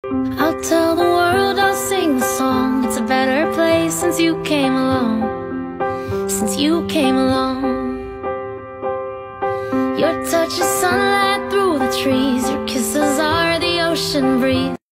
I'll tell the world, I'll sing the song. It's a better place since you came along. Since you came along. Your touch is sunlight